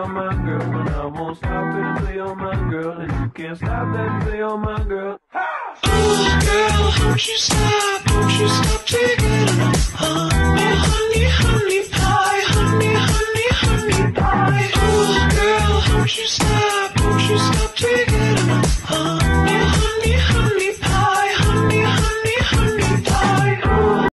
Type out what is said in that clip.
my girl, and I won't stop it until you're my girl, and you can't stop that until you're my girl. Oh, girl, don't you stop taking it. Oh, honey.